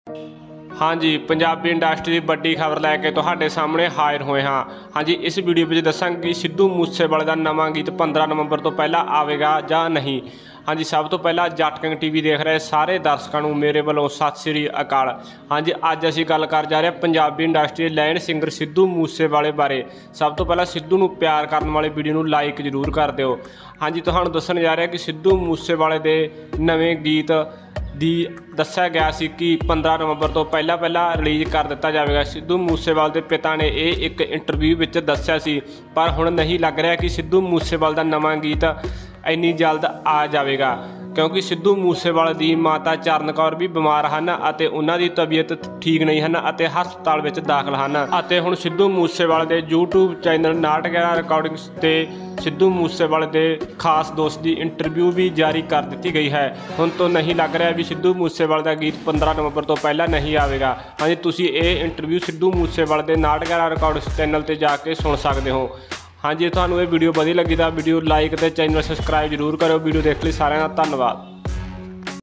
हाँ जी, पंजाबी इंडस्ट्री की वड्डी खबर लैके तुहाडे सामने हाजिर होए हाँ। हाँ जी, इस वीडियो में दसांगे कि सिद्धू मूसेवाले का नवां गीत 15 नवंबर तो पहला आवेगा जां नहीं। हाँ जी, सब तो पहला जट किंग टीवी देख रहे सारे दर्शकों को मेरे वालों सत श्री अकाल। हाँ जी, अज असीं गल कर जा रहे Punjabi industry line singer Sidhu Moosewale बारे। सब तो पहला सिद्धू नूं प्यार करने वाले वीडियो नूं लाइक जरूर कर दिओ। हाँ जी, तुहानूं दस्सण जा रहा कि सिद्धू मूसेवाले दे नवें गीत दी दस्सिया गया सी कि 15 नवंबर तो पहला रिलीज़ कर दिता जाएगा। सिद्धू मूसेवाले के पिता ने यह एक इंटरव्यू में दस्सिया सी, पर हुण नहीं लग रहा कि सिद्धू मूसेवाले का नवां गीत इन्नी जल्द आ जाएगा, क्योंकि सिद्धू मूसेवाले की माता चरण कौर भी बीमार हैं, उन्हों की तबीयत ठीक नहीं है, हस्पताल में दाखिल हैं। हुण सिद्धू मूसेवाले के यूट्यूब चैनल नाटक रिकॉर्डिंग्स से सिद्धू मूसेवाले के खास दोस्त की इंटरव्यू भी जारी कर दी गई है। हुण तो नहीं लग रहा भी सिद्धू मूसेवाले का गीत 15 नवंबर तो पहला नहीं आएगा। हाँ जी, तुसीं ये इंटरव्यू सिद्धू मूसेवाले के नाटक रिकॉर्डिंग्स चैनल पर जाके सुन सकते हो। हाँ जी, तुहानूं ये वीडियो वधिया लगी तो वीडियो लाइक ते चैनल सबसक्राइब जरूर करो। वीडियो देख लई सारिआं दा धन्नवाद।